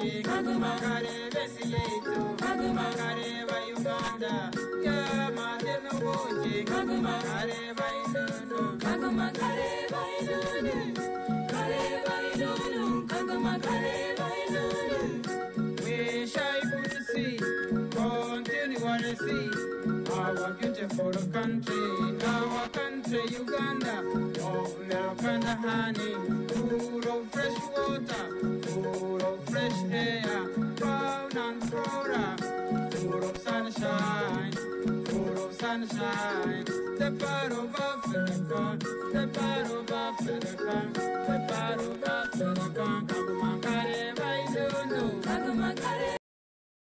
Mozambique, Magare Besileto, Magare by Uganda, Yamade no Boji, Magare by Nunu, Magare by Nunu, Magare by Nunu, Magare by Nunu. Wish I could see, continue to see our beautiful country, Uganda, of milk and honey, full of fresh water, full of fresh air, fauna and flora, full of sunshine, the part of Africa, the part of Africa, the part of Africa, Kagumakare, by Zulu, Kagumakare.